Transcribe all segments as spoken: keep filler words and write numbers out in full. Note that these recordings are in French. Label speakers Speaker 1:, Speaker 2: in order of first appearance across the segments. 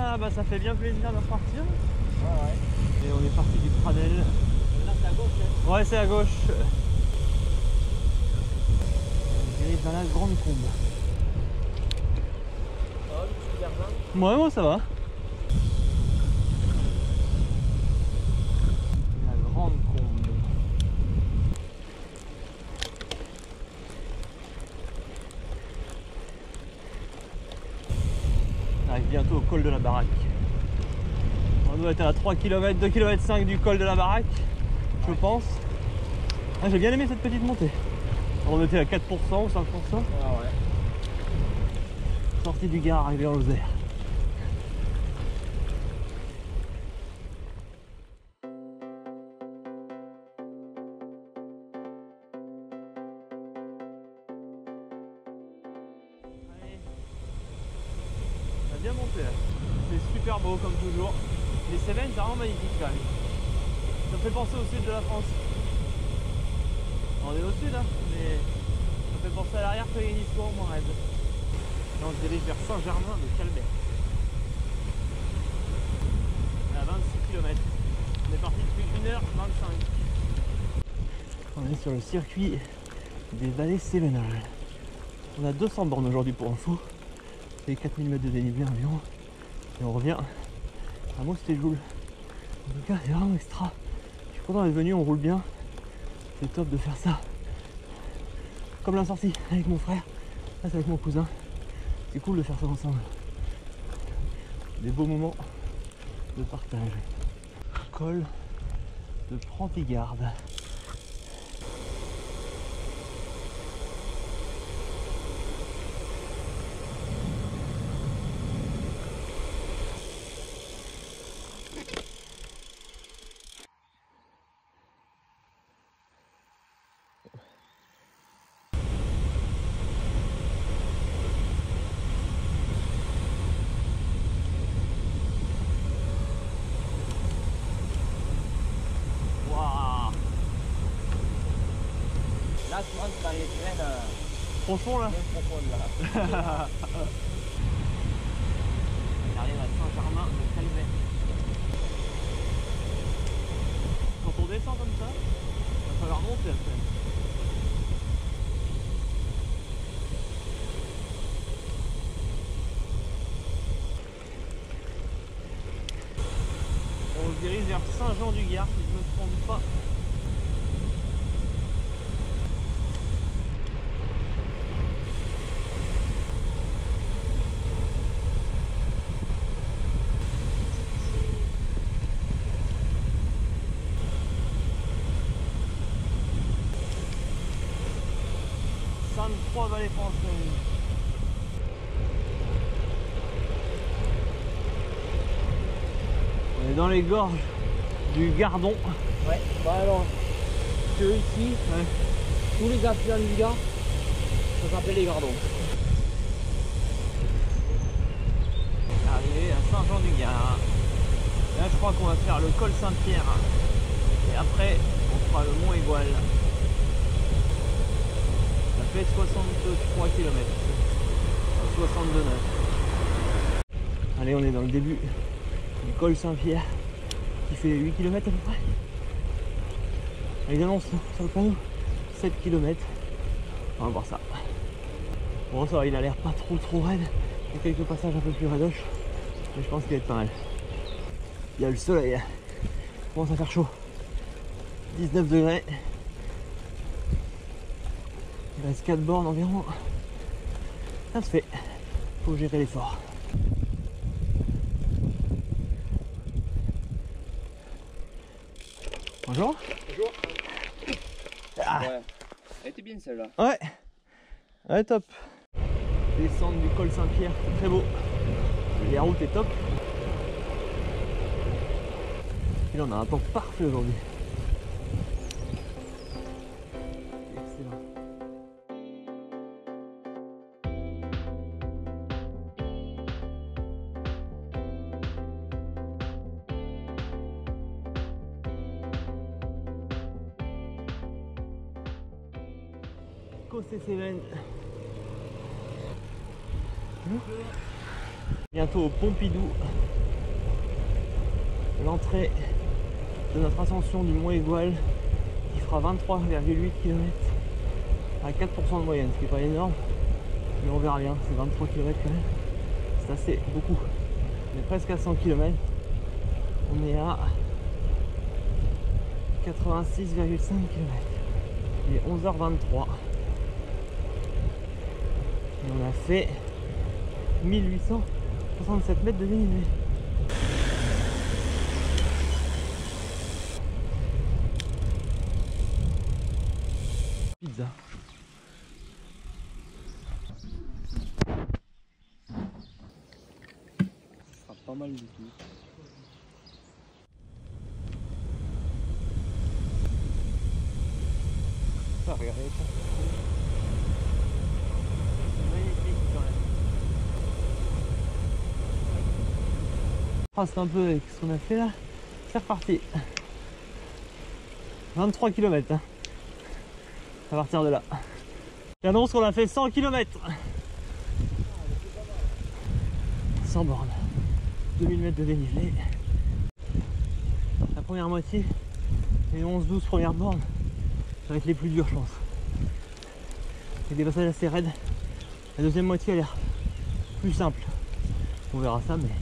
Speaker 1: Ah bah ça fait bien plaisir de repartir.
Speaker 2: Ouais, ouais.
Speaker 1: Et on est parti du Pradel.
Speaker 2: Là c'est à gauche, hein.
Speaker 1: Ouais, c'est à gauche. On dirige dans la grande combe.
Speaker 2: Ça va, le petit garçon?
Speaker 1: Ouais, moi ça va. La grande combe. On arrive bientôt au col de la baraque. On doit être à trois kilomètres, deux kilomètres cinq du col de la baraque, je pense. Ah, j'ai bien aimé cette petite montée. On était à quatre pour cent ou cinq pour cent.
Speaker 2: Ah ouais.
Speaker 1: Sortie du Gard, arrivé en Lozère. Allez. On a bien monté là. C'est super beau comme toujours. Les Cévennes, c'est vraiment magnifique quand même. Ça me fait penser au sud de la France. On est au sud, hein, mais ça me fait penser à l'arrière quand il y a une histoire moins raide. Là, on se dirige vers Saint-Germain de Calbert. À vingt-six kilomètres. On est parti depuis une heure vingt-cinq. On est sur le circuit des vallées cévenales. On a deux cents bornes aujourd'hui pour info. C'est quatre mille mètres de dénivelé environ. Et on revient à Moustéjoul. En tout cas, c'est vraiment extra. Je suis content d'être venu, on roule bien. C'est top de faire ça. Comme la sortie avec mon frère. Là, c'est avec mon cousin. C'est cool de faire ça ensemble. Des beaux moments de partage. Col de Prantigarde.
Speaker 2: Là, tu rentres dans les trains euh,
Speaker 1: Profond là.
Speaker 2: bien profondes là.
Speaker 1: On arrive à Saint-Germain de Calbert. Quand on descend comme ça, il va falloir monter après. On se dirige vers Saint-Jean-du-Gard si je ne me trompe pas. Trois vallées françaises. On est dans les gorges du Gardon.
Speaker 2: Ouais, bah alors, que ici,
Speaker 1: Ouais.
Speaker 2: tous les affluents du Gard, ça s'appelle les Gardons.
Speaker 1: Arrivé à Saint-Jean-du-Gard. Là, je crois qu'on va faire le col Saint-Pierre. Et après, on fera le Mont Égual. Ça fait soixante-trois kilomètres. soixante-deux neuf. Allez, on est dans le début du col Saint-Pierre qui fait huit kilomètres à peu près. Ils annoncent sur le panneau sept kilomètres. On va voir ça. Bon, ça va, il a l'air pas trop trop raide. Il y a quelques passages un peu plus raidoches. Mais je pense qu'il va être pas mal. Il y a le soleil. Il commence à faire chaud. dix-neuf degrés. Il reste quatre bornes environ. Ça se fait. Faut gérer l'effort. Bonjour.
Speaker 2: Bonjour.
Speaker 1: Ah.
Speaker 2: Ouais. Elle était bien celle-là.
Speaker 1: Ouais. Ouais, top. Descendre du col Saint-Pierre, c'est très beau. La route est top. Et là, on a un temps parfait aujourd'hui. Excellent. Cossé-Cévennes. Bientôt au Pompidou. l'entrée de notre ascension du Mont Aigoual qui fera vingt-trois virgule huit kilomètres à quatre pour cent de moyenne, ce qui n'est pas énorme, mais on verra bien, c'est vingt-trois kilomètres quand même, c'est assez beaucoup. On est presque à cent kilomètres, on est à quatre-vingt-six virgule cinq kilomètres, il est onze heures vingt-trois et on a fait mille huit cent soixante-sept mètres de dénivelé. Pizza.
Speaker 2: Ce sera pas mal du tout.
Speaker 1: Ah, regardez ça. Magnifique quand même. Trace un peu avec ce qu'on a fait là. C'est reparti. vingt-trois kilomètres hein, à partir de là. J'annonce qu'on a fait cent kilomètres. cent bornes. deux mille mètres de dénivelé. La première moitié, les onze douze premières bornes, ça va être les plus dures je pense. Avec des passages assez raides. La deuxième moitié a l'air plus simple. On verra ça mais...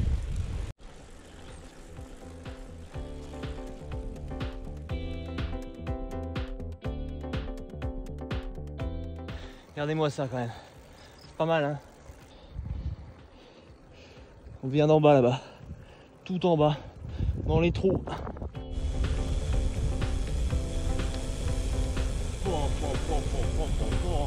Speaker 1: Regardez-moi ça quand même. C'est pas mal hein. On vient d'en bas là-bas. Tout en bas. Dans les trous. Oh, oh, oh, oh, oh, oh, oh.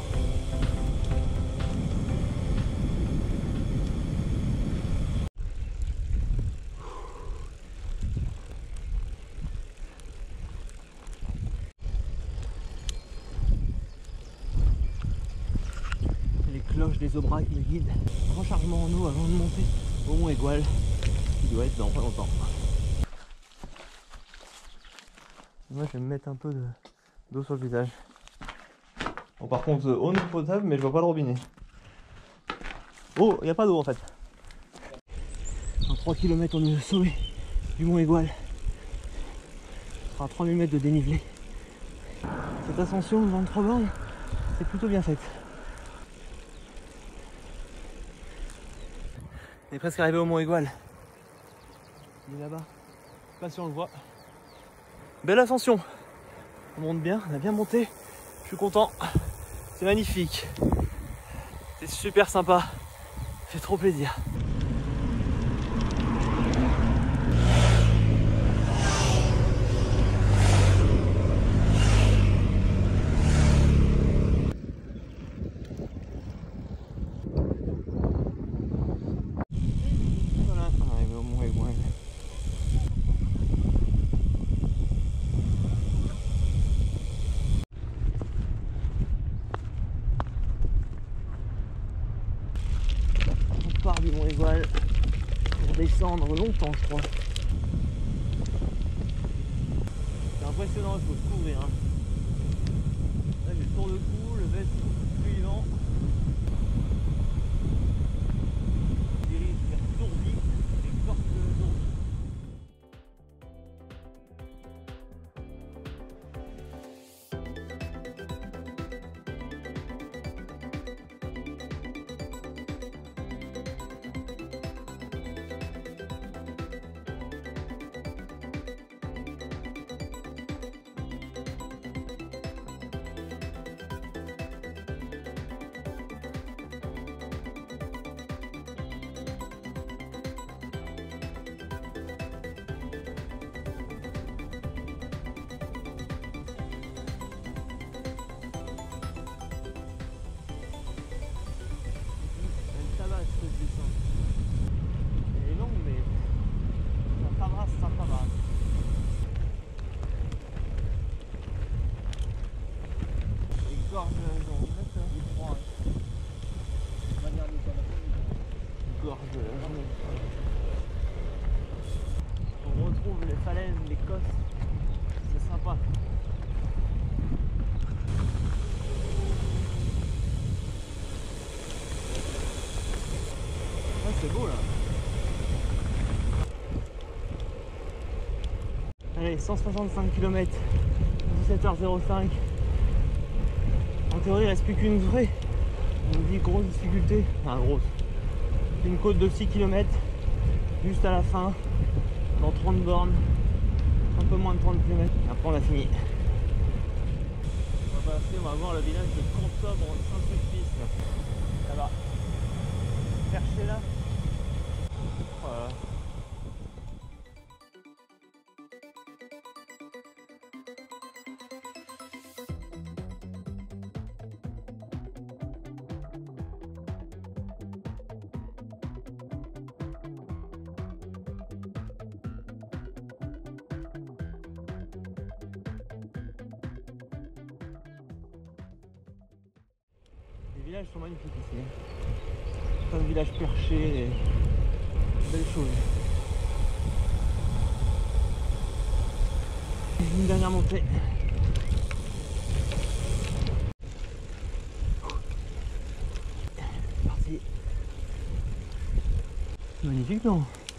Speaker 1: Les cloches des Aubrac me guident. Rechargement en eau avant de monter au Mont Aigoual, qui doit être dans pas longtemps. Moi je vais me mettre un peu de d'eau sur le visage. Bon, par contre, eau non potable, mais je vois pas le robinet. Oh, il n'y a pas d'eau en fait. En trois kilomètres, on est au sommet du Mont Aigoual. Ce sera trois mille mètres de dénivelé. Cette ascension de vingt-trois bornes, c'est plutôt bien faite. On est presque arrivé au Mont Aigoual. Il est là-bas. Je sais pas si on le voit. Belle ascension. On monte bien, on a bien monté. Je suis content. C'est magnifique. C'est super sympa. Ça fait trop plaisir. Voilà, on est arrivé au Mont Aigoual. On part du Mont Aigoual pour descendre longtemps, je crois. C'est impressionnant, il faut se couvrir. Hein. Là, j'ai le tour de cou, le veste suivant. Je dirige vers Tourdy, les portes de Tourdy. Elle est longue mais ça tabasse, ça tabasse. Les gorges sont très froides. Gorge de la journée. On retrouve les falaises, les cosses. C'est sympa. C'est beau là. Allez, cent soixante-cinq kilomètres, dix-sept heures zéro cinq. En théorie, il ne reste plus qu'une vraie. On me dit grosse difficulté. Enfin, grosse. Une côte de six kilomètres, juste à la fin, dans trente bornes. Un peu moins de trente kilomètres. Après, on a fini. On va passer, on va voir le village de Contobre Saint-Sulpice. Là-bas. Perché là. Voilà. Les villages sont magnifiques ici. Plein de villages perchés et belles choses. Une dernière montée. C'est parti. Magnifique, non?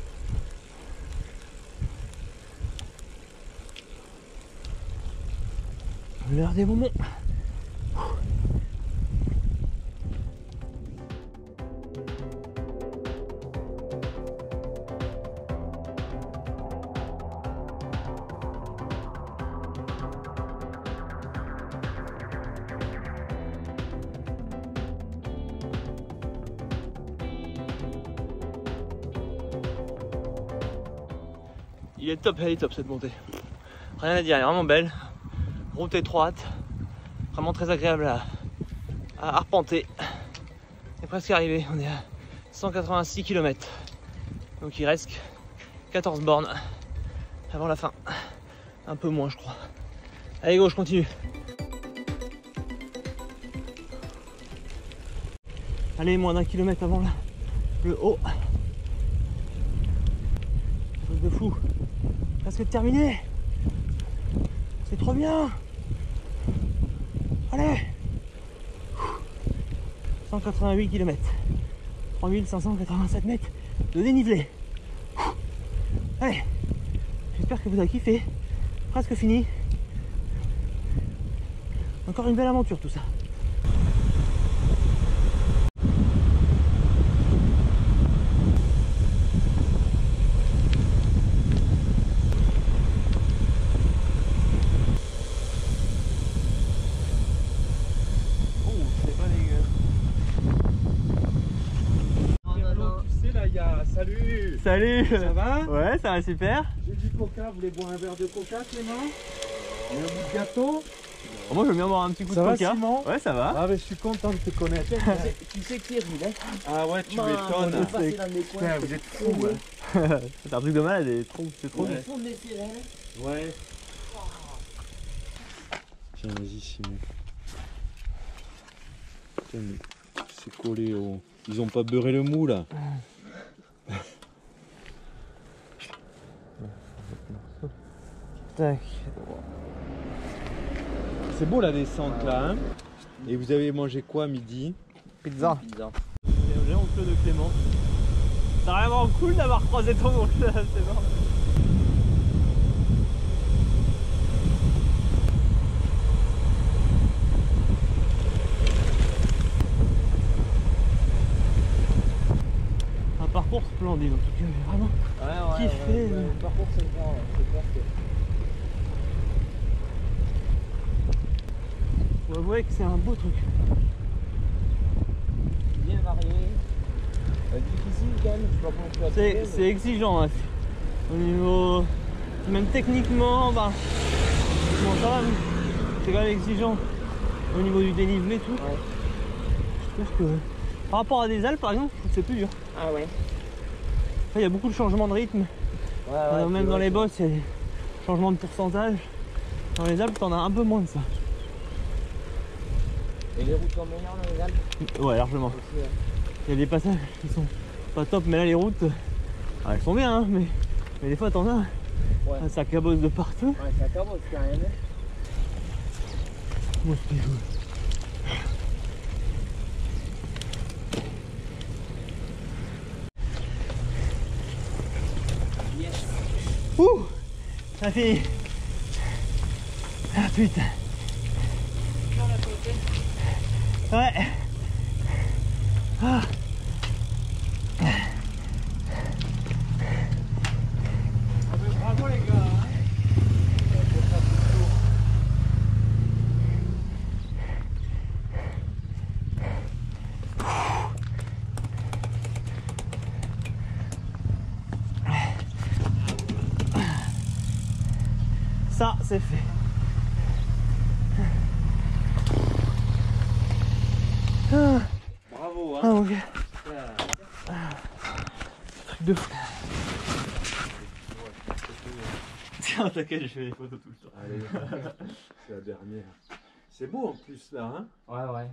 Speaker 1: L'heure des bonbons. Il est top, elle est top cette montée. Rien à dire, elle est vraiment belle. Route étroite, vraiment très agréable à, à arpenter. On est presque arrivé, on est à cent quatre-vingt-six kilomètres. Donc il reste quatorze bornes avant la fin. Un peu moins je crois. Allez go, je continue. Allez, moins d'un kilomètre avant là, le haut. Truc de fou. Presque terminé. C'est trop bien. Allez. cent quatre-vingt-huit kilomètres. trois mille cinq cent quatre-vingt-sept mètres de dénivelé. Allez. J'espère que vous avez kiffé. Presque fini. Encore une belle aventure tout ça.
Speaker 2: Salut.
Speaker 1: Salut.
Speaker 2: Ça va?
Speaker 1: Ouais, ça va super.
Speaker 2: J'ai du coca, vous voulez boire un verre de coca, Clément? Et un bout de gâteau?
Speaker 1: Oh, moi je veux bien boire un petit coup
Speaker 2: ça
Speaker 1: de
Speaker 2: va,
Speaker 1: coca.
Speaker 2: Simon?
Speaker 1: Ouais, ça va.
Speaker 2: Ah, mais je suis content de te connaître.
Speaker 3: Tu sais qui est Rill, hein?
Speaker 2: Ah ouais, tu
Speaker 3: Man,
Speaker 2: m'étonnes.
Speaker 3: on est passé dans mes coins.
Speaker 2: Putain, vous êtes fous, hein.
Speaker 1: C'est un truc de malade, c'est trop, c'est trop
Speaker 3: Au
Speaker 1: bien.
Speaker 3: fond des sirènes.
Speaker 2: Ouais. Tiens, vas-y, Simon. Putain, mais c'est collé au... Ils ont pas beurré le mou, là.
Speaker 1: Tac.
Speaker 2: C'est beau la descente là, hein. Et vous avez mangé quoi à midi?
Speaker 1: Pizza.
Speaker 3: Pizza.
Speaker 1: J'ai oncle de Clément. C'est vraiment cool d'avoir croisé ton oncle, c'est bon. Un parcours splendide en tout cas, j'ai vraiment
Speaker 3: Ouais, ouais,
Speaker 1: kiffé.
Speaker 3: ouais, ouais. Par contre, c'est grand, c'est clair que...
Speaker 1: Faut avouer que c'est un beau truc.
Speaker 3: Bien varié. Euh, difficile quand même, je sais pas comment tu vas
Speaker 1: C'est
Speaker 3: trouver,
Speaker 1: c'est exigeant, hein. Au niveau... Même techniquement, bah... Bon, ça va, mais c'est quand même exigeant. Au niveau du dénivelé et tout.
Speaker 3: Ouais.
Speaker 1: Je trouve que... Par rapport à des Alpes par exemple, je trouve que c'est plus dur.
Speaker 3: Ah ouais.
Speaker 1: Après, il y a beaucoup de changements de rythme.
Speaker 3: Ouais,
Speaker 1: Euh,
Speaker 3: ouais,
Speaker 1: même
Speaker 3: puis
Speaker 1: dans
Speaker 3: ouais,
Speaker 1: les
Speaker 3: puis-
Speaker 1: bosses, il y a des changements de pourcentage. Dans les Alpes, t'en as un peu moins de ça.
Speaker 3: Et les routes sont meilleures dans les Alpes
Speaker 1: Ouais, largement.
Speaker 3: aussi, ouais.
Speaker 1: Il y a des passages qui sont pas top, mais là les routes, ah, elles sont bien, hein, mais, mais des fois t'en as,
Speaker 3: Ouais.
Speaker 1: ça cabosse de partout.
Speaker 3: Ouais, ça cabosse quand même. hein.
Speaker 1: Moi c'est cool.
Speaker 3: Yes.
Speaker 1: Ouh, ça fini. Ah putain. Ouais. Ah.
Speaker 2: Bravo les gars, hein.
Speaker 1: Ça, c'est fait. Ah,
Speaker 2: Bravo, hein.
Speaker 1: ah, ok. Ah, truc de fou. Tiens, t'inquiète, je fais des photos tout le temps.
Speaker 2: Allez, c'est la dernière. C'est beau en plus là, hein.
Speaker 3: Ouais, ouais.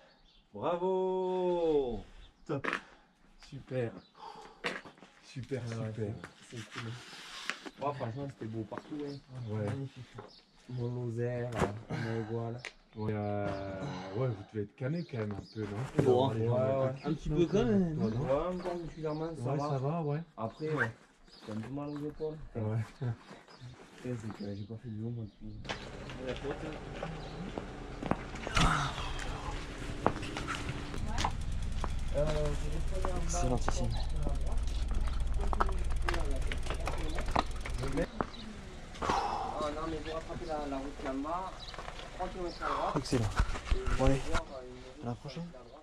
Speaker 2: Bravo.
Speaker 1: Top.
Speaker 2: Super. Super,
Speaker 3: Ouais,
Speaker 2: super.
Speaker 3: ouais, c'est c'est cool. Ouais, franchement, c'était beau partout. Hein.
Speaker 2: Ouais.
Speaker 1: Magnifique.
Speaker 3: Mon-Lozère, Maigual.
Speaker 2: Ouais, euh, ouais, vous devez être cané quand même un peu, non?
Speaker 1: Bon,
Speaker 2: Les
Speaker 3: ouais,
Speaker 2: gens
Speaker 3: ouais.
Speaker 2: un peu
Speaker 1: Un
Speaker 2: plus,
Speaker 1: petit
Speaker 2: non,
Speaker 1: peu quand
Speaker 2: que-
Speaker 1: même.
Speaker 2: toi, non
Speaker 3: Ouais, encore musculairement, ça
Speaker 2: Ouais,
Speaker 3: va.
Speaker 2: ça va, ouais.
Speaker 3: Après, euh, j'ai un peu mal aux épaules.
Speaker 2: Ouais.
Speaker 3: Après, c'est que j'ai pas fait du haut moi depuis.
Speaker 1: La faute.
Speaker 3: Euh,
Speaker 1: Excellentissime.
Speaker 3: Ah non, mais vous rattrapez la, la route là-bas, trois kilomètres à droite.
Speaker 1: Excellent.
Speaker 3: et
Speaker 1: Bon, allez.
Speaker 3: voir, euh, une
Speaker 1: À la prochaine.
Speaker 3: à droite.